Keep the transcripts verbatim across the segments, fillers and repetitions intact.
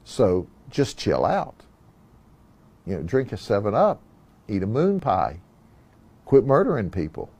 So just chill out. You know, drink a seven up, eat a moon pie, quit murdering people.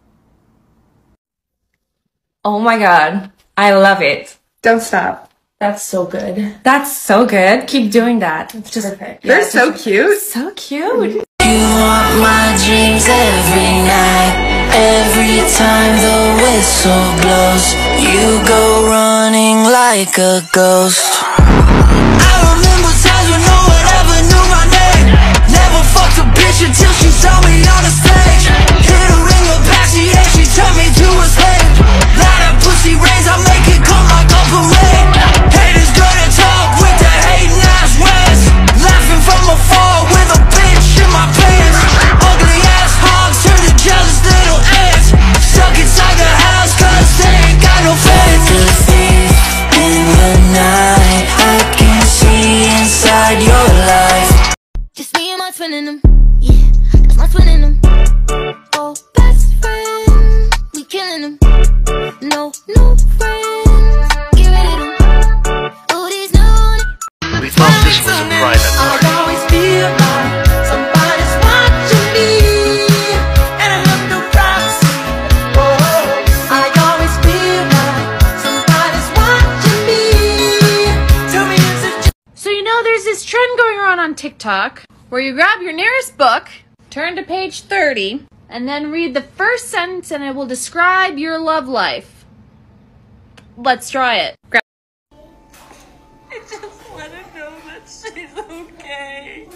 Oh my God, I love it. Don't stop. That's so good. That's so good. Keep doing that. It's just perfect. They're yeah, so cute. So cute. You want my dreams every night. Every time the whistle blows, you go running like a ghost. I remember times when no one ever knew my name. Never fucked a bitch until she saw me on the stage. Hit her in the backseat and she turned me to a slave. Now that pussy rains, I make it come like a parade. Haters gonna talk with the hating ass ways. Laughing from afar with a bitch in my pants. Ugly ass hogs turn to jealous little ants. Stuck inside the house cause they ain't got no fans. Like a thief in the night, I can see inside your life. Just me and my twin in them, yeah, that's my twin in them. Oh, best friend, we killing them. No, no friends, get rid of them. Oh, these new. We thought this was a private party. I always feel like somebody's watching me, and I have no privacy. Oh, I always feel like somebody's watching me. Tell me is it. So you know there's this trend going around on TikTok where you grab your nearest book, turn to page thirty, and then read the first sentence and it will describe your love life. Let's try it. Grab I just want to know that she's okay.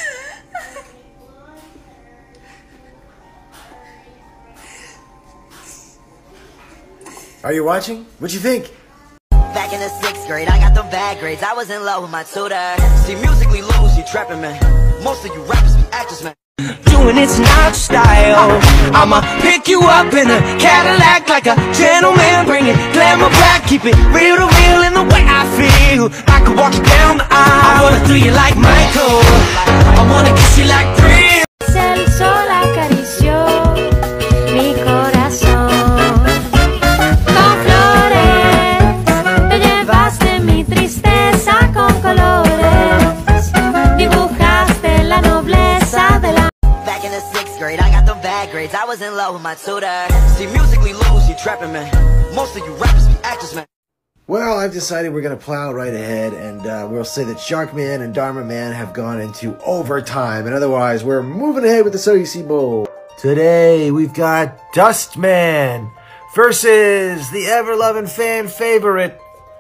Are you watching? What'd you think? Back in the sixth grade, I got them bad grades. I was in love with my tutor. See, musically lose, you trapping, man. Most of you rappers be actors, man. Doing it's not style. I'ma pick you up in a Cadillac like a gentleman. Bring it glamour back, keep it real to real in the way I feel. I could walk you down the aisle. I wanna do you like Michael. I wanna kiss you like Prince. El sol acarició mi corazón. Con flores te llevaste mi tristeza con colores. Dibujaste la nobleza de la. Back in the sixth grade, I got them bad grades. I was in love with my tutor. See, musically lose, you trapping, man. Most of you rappers be actors, man. Well, I've decided we're going to plow right ahead, and uh, we'll say that Sharkman and Dharma Man have gone into overtime, and otherwise we're moving ahead with the So You See Bowl. Today we've got Dustman versus the ever-loving fan favorite,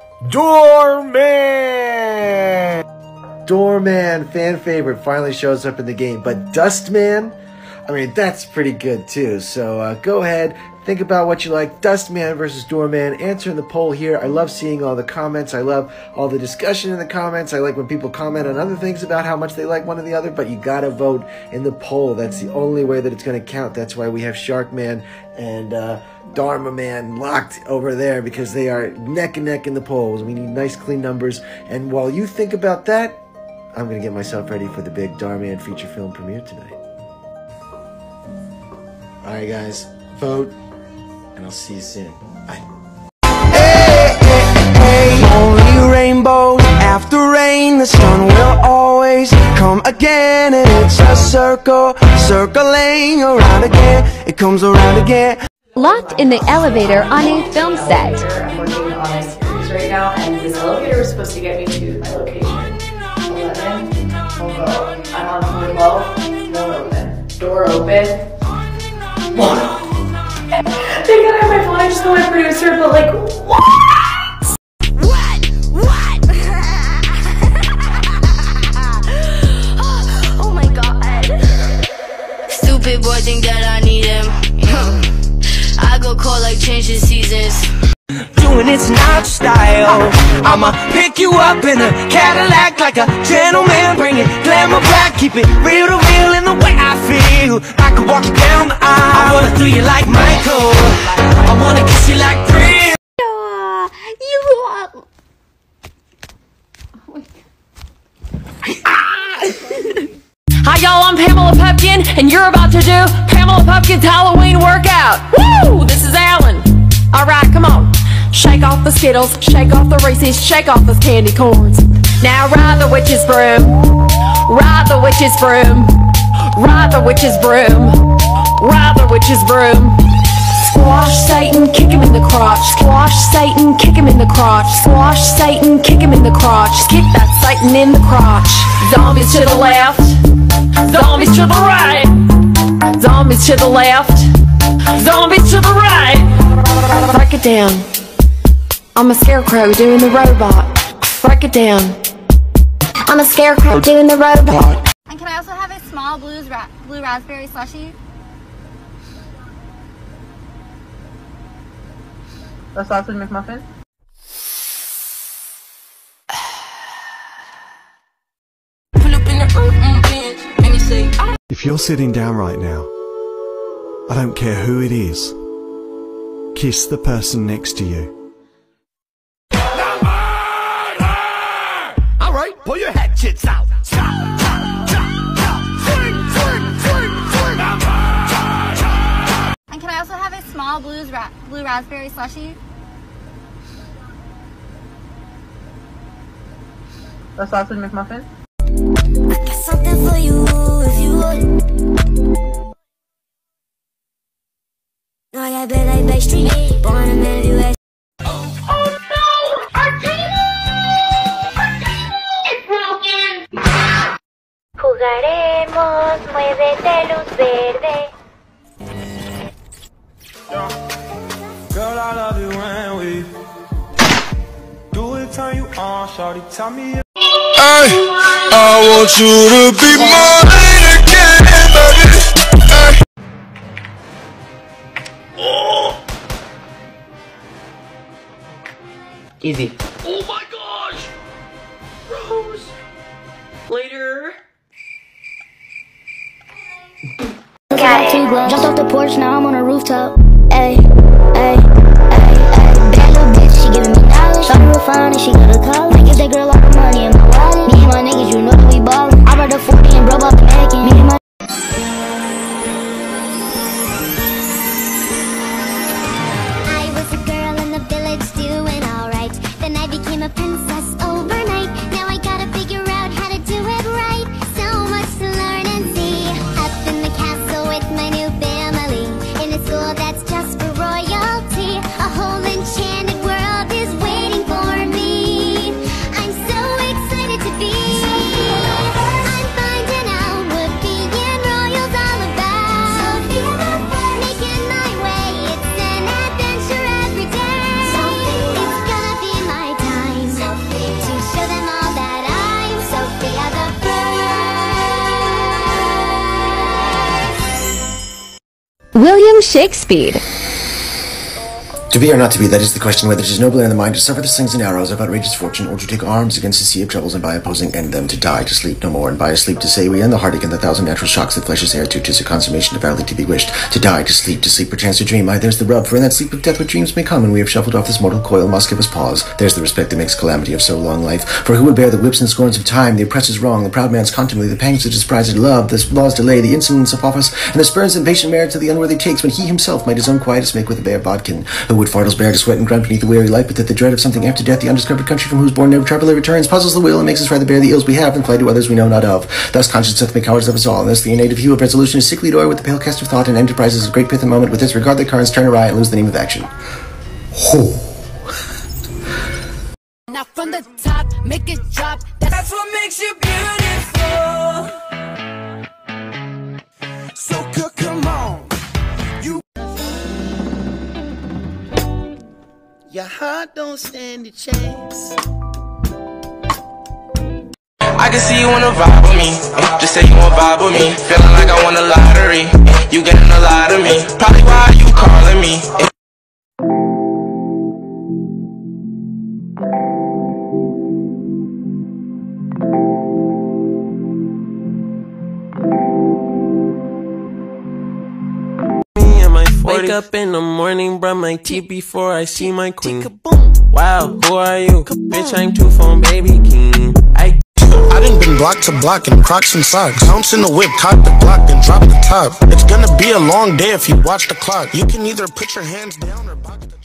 Doorman. Doorman, fan favorite, finally shows up in the game, but Dustman, I mean, that's pretty good too. So uh, go ahead, think about what you like. Dustman versus Doorman. Answer in the poll here. I love seeing all the comments. I love all the discussion in the comments. I like when people comment on other things about how much they like one or the other, but you gotta vote in the poll. That's the only way that it's gonna count. That's why we have Sharkman and uh, Dharma Man locked over there, because they are neck and neck in the polls. We need nice, clean numbers. And while you think about that, I'm gonna get myself ready for the big Dharma feature film premiere tonight. Alright guys, vote, and I'll see you soon. Bye. Hey, hey, hey. Only rainbow after rain, the sun will always come again. And it's a circle, circling around again. It comes around again. Locked in the elevator on a film set. I'm working on a series right now, and this elevator is supposed to get me to my location. eleven, we'll go. I'm on floor twelve, won't open. Door open. Whoa. Thank God I have my phone. I just know my producer, but like, what? What? What? Oh my God. Stupid boy think that I need him. I go cold like changing seasons. Doing it's not style. I'ma pick you up in a Cadillac like a gentleman. Bring it glamour back, keep it real to real in the way I feel. I could walk you down the aisle. I wanna do you like Michael. I wanna kiss you like Prince. Uh, you are. Hi y'all, I'm Pamela Pupkin, and you're about to do Pamela Pupkin's Halloween workout. Woo! This is Alan. Alright, come on. Shake off the Skittles, shake off the Reese's, shake off those candy corns. Now ride the witch's broom, ride the witch's broom, ride the witch's broom, ride the witch's broom. Squash Satan, kick him in the crotch. Squash Satan, kick him in the crotch. Squash Satan, kick him in the crotch. Kick that Satan in the crotch. Zombies to the left, zombies to the right, zombies to the left, zombies to the right. Break it down. I'm a scarecrow doing the robot. Break it down. I'm a scarecrow doing the robot. And can I also have a small blues ra blue raspberry slushie? A sausage McMuffin? If you're sitting down right now, I don't care who it is, kiss the person next to you. Alright, pull your hatchets out. Stop, stop, stop, stop. Swing, swing, swing, swing. And can I also have a small blues ra blue raspberry slushie? A sausage McMuffin? I got something for you if you would. No, I got bed like Backstreet, born in the U S. Oh no! It's broken! Jugaremos, muévete luz verde. Girl, I love you when we do it, turn you on, shawty, tell me. Hey, I want you to be mine again, baby. Hey. Oh. Easy. Oh my gosh! Rose! Later! Got two gloves. Jumped off the porch, now I'm on a rooftop. Ayy, ayy, ayy, ayy. Bad little bitch, she giving me dollars. Shawty real fine and she got a collar. I give that girl all the money in my wallet. Me and my niggas, you know that we ballin'. I brought the forty and broke off the American. Me and my I was a girl in the village doing alright. Then I became a princess overnight. Now I gotta figure out how to do it right. So much to learn and see. Up in the castle with my new family. In a school that's just for royalty. A whole enchanted world is waiting for me. I'm so excited to be. I'm finding out what being royal's all about. Making my way, it's an adventure every day. It's gonna be my time to show them all that I'm Sophia the First. William Shakespeare. To be or not to be, that is the question whether it is nobler in the mind to suffer the slings and arrows of outrageous fortune, or to take arms against the sea of troubles and by opposing end them, to die, to sleep no more, and by a sleep to say we end the heartache and the thousand natural shocks that flesh is heir to, 'tis a consummation devoutly to be wished, to die, to sleep, to sleep, perchance to dream, aye, there's the rub, for in that sleep of death what dreams may come, and we have shuffled off this mortal coil, must give us pause, there's the respect that makes calamity of so long life, for who would bear the whips and scorns of time, the oppressor's wrong, the proud man's contumely, the pangs of despised love, the law's delay, the insolence of office, and the spurns and patient merits of the unworthy takes, when he himself might his own quietus make with a bare bodkin, who would fartles bear to sweat and grunt beneath the weary life, but that the dread of something after death, the undiscovered country from whose bourne never traveller returns, puzzles the will and makes us rather bear the ills we have than fly to others we know not of. Thus conscience doth make cowards of us all, and thus the native hue of resolution is sickly doy with the pale cast of thought, and enterprises of great pith and moment with disregard the currents turn awry and lose the name of action. Ho! Now from the top, make it drop. That's what makes you beautiful. So cook, come on. You. Your heart don't stand a chance. I can see you wanna vibe with me. Just say you wanna vibe with me. Feeling like I won a lottery. You getting a lot of me. Probably why you calling me. Wake up in the morning, brush my teeth before I see my queen. Wow, who are you? Bitch, I'm two phone baby king. I I done been block to block in Crocs and socks. Bounce in the whip, cock the block, then drop the top. It's gonna be a long day if you watch the clock. You can either put your hands down or box the